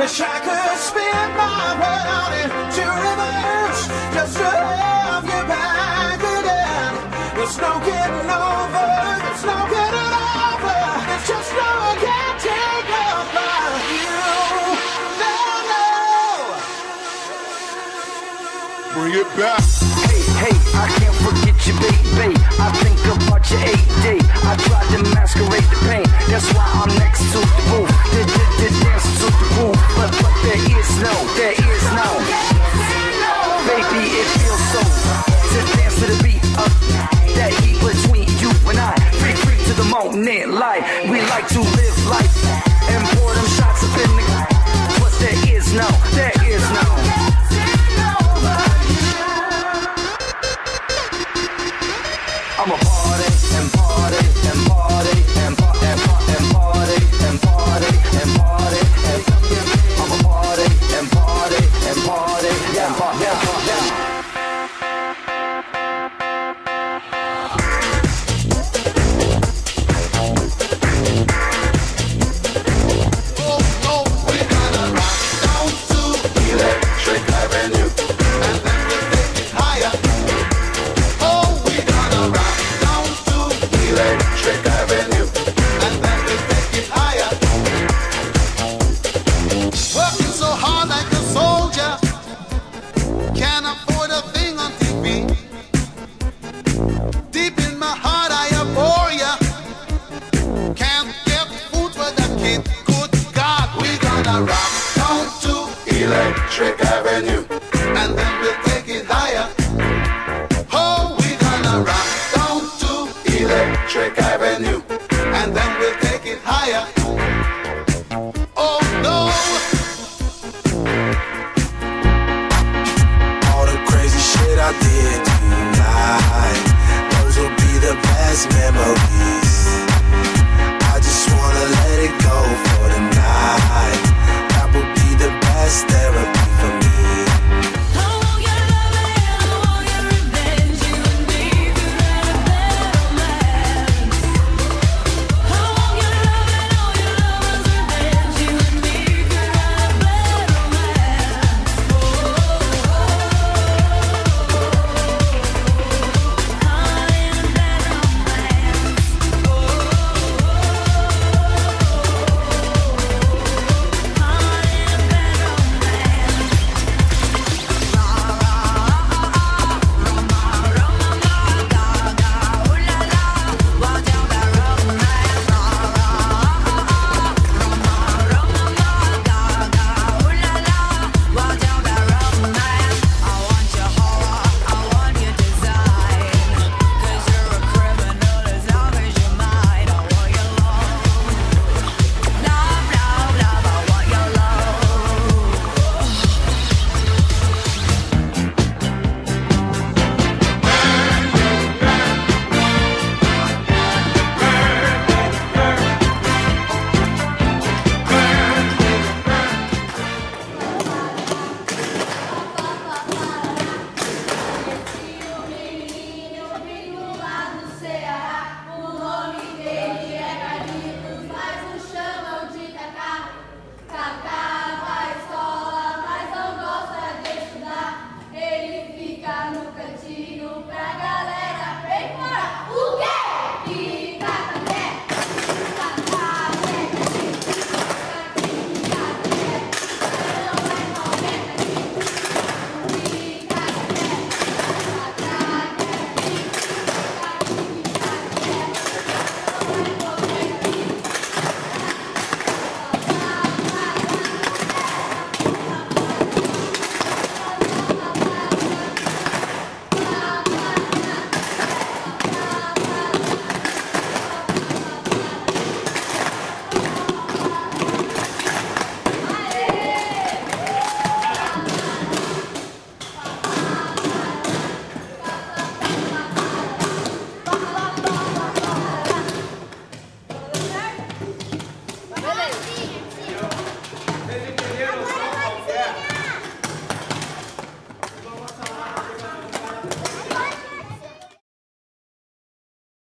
Wish I could spin my world into reverse just to have you back again. There's no getting over, there's no getting over. There's just no one can take over you. No, no. Bring it back. Hey, I can't forget you, baby. I think about your 8-day. I tried to masquerade the pain. That's why I'm next to the roof. Dance to the roof. But there is no. Baby, it feels so to dance to the beat of that heat between you and I. Free to the moment, light. We like to live life and pour them shots up in the. But there is no. I'm a party and party and party and party and party and party and party and I'm a party and party and party and party and party. Electric Avenue, and then we'll take it higher. Oh, we're gonna rock down to Electric Avenue, and then we'll take it higher. Oh no! All the crazy shit I did tonight, those will be the best memories.